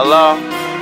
Hello?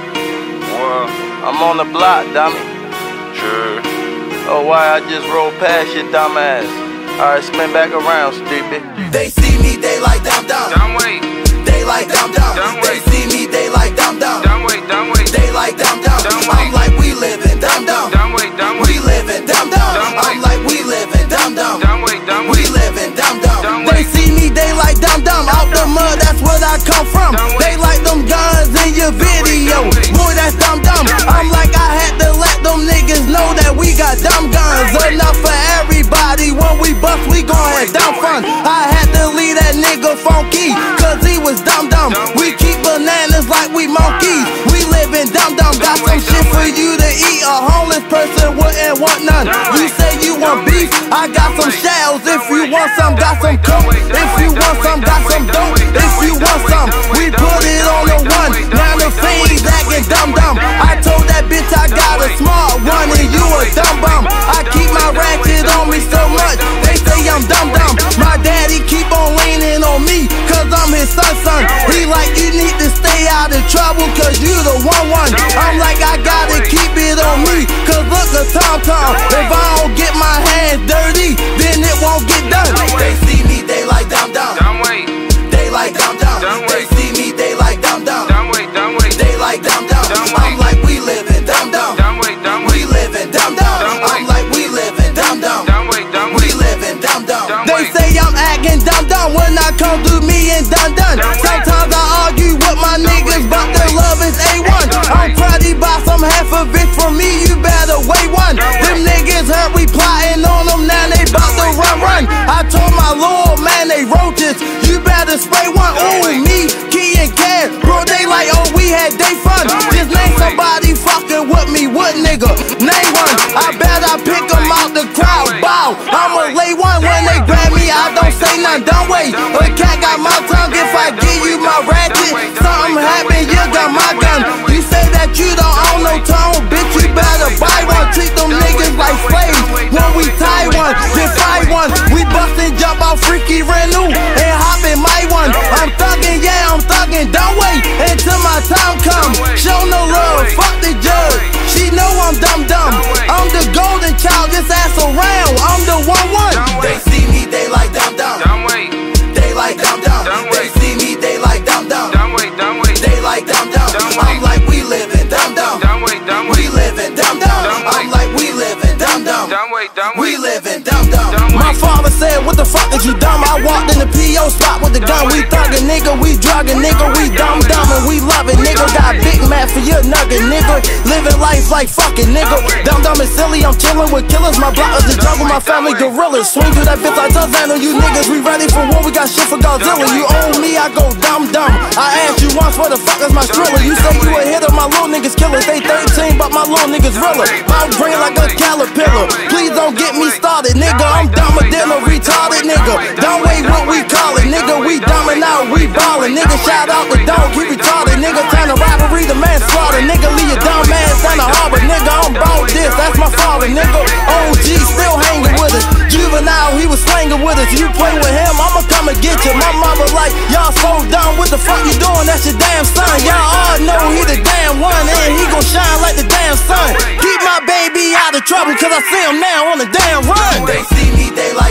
What? I'm on the block, dummy. Sure. Oh, why I just rolled past your dumb ass. Alright, spin back around, stupid. They see me, they like dumb dumb. Dumb wait. They like dumb dumb. They see me, they like dumb dumb. Dumb wait. Dumb wait. They like dumb dumb. Dumb I'm wait. like we living dumb dumb. Dumb wait. Dumb We wait. living dumb dumb. I'm like we living dumb dumb. Dumb wait. Dumb We wait. living dumb dumb. Dumb They wait. see me, they like dumb dumb. Out the mud, that's where I come from. They like them guns in your video. Boy, that's dumb dumb. I'm like I had to let them niggas know that we got dumb guns. Enough for everybody. When we bust, we gon' have dumb fun. I had to leave that nigga funky, cause he was dumb dumb. We keep bananas like we monkeys. We living dumb dumb. Got some shit for you to eat. A homeless person wouldn't want none. You say you want beef, I got some shells. If you want some, got some coke. If you want some, got some dope. If you want some, we put it on the one. Now the fiends acting dumb dumb. I told that bitch I got a smart one and you a dumb bum. I keep my ratchet on me so much, they say I'm dumb dumb. My daddy keep on leaning on me, cause I'm his son. He like, you need to stay out of trouble, cause you the one. I'm like, I gotta keep it on me, cause look a tom-tom. If I don't get my hands dirty, then it won't get done. They see me, they like dumb dumb. Dumb wait. They like dumb dumb. They see me, they like dumb dumb. Dumb wait. Dumb wait. They like dumb dumb. I'm like, we living dumb dumb. Dumb wait. Dumb We wait. living dumb dumb. I'm like, we living dumb dumb. Dumb wait. Dumb We wait. living dumb dumb. Dumb They wait. say I'm acting dumb dumb when I come through me and done. Sometimes I argue with my niggas, but their love is A1. I'm Freddy by some half a bitch from me, you better weigh one. Them niggas heard we plotting on them, now they bout to run. I told my lord, man, they roaches, you better spray one. Ooh, me, Key and Cat, bro, they like, oh, we had day fun. Just name somebody fucking with me, what nigga? Name one, I bet I pick them out the crowd, bow. I'ma lay one when they grab me, I don't say none, don't wait. A cat got my tongue, if I give you my ratchet, something happen, you got my gun. You say that you don't own no tone, bitch, you better buy one. Treat them niggas like slaves, when we tie one, then fight one. We bust and jump out freaky rental, and hop in my one. I'm thuggin', yeah, I'm thuggin', don't wait until my time comes. Show no love, fuck the judge, she know I'm dumb dumb. I'm the golden child, just ask around, I'm the one. They see me, they like dumb dumb. Dumb wait. They like dumb dumb. They see me, they like dumb dumb. Dumb wait. Dumb wait. They like dumb dumb. I'm like, we living dumb dumb. Dumb wait. Dumb We wait. living dumb dumb. I'm like, we living dumb dumb. Dumb wait. Dumb We wait. living dumb dumb. Dumb My wait. father said, what the fuck is you dumb? I walked in the P.O. spot with the gun. We thuggin', nigga, we druggin', nigga, we dumb and we lovin', nigga. Got Big Mac for your nugget, nigga. Living life like fucking, nigga. Dumb and silly, I'm chillin' with killers. My block is the jungle, my family gorillas. Swing through that bitch like Tarzan on you niggas. We ready for war, we got shit for Godzilla. You owe me, I go dumb. I asked you once, where the fuck is my thriller? You say you a hitter, my little niggas killers. They 13, but my little niggas realer. My brain like a caterpillar. Please don't get me started, nigga. I'm dumber than a retarded nigga. Don't wait what we call it, nigga. We dumbing out, we ballin'. Nigga, shout out the dog, he retarded. Nigga, turn to robbery, the manslaughter. Nigga, leave your dumb ass down the harbor. Nigga, I'm bout this, that's my father, nigga. OG still hanging with us. Juvenile, he was slanging with us. You play with him, I'ma come and get you. My mother like, y'all so dumb, what the fuck you doing? That's your damn son. Y'all all know he the damn one, and he gon' shine like the damn sun. Keep my baby out of trouble, cause I see him now on the damn run. They see me, they like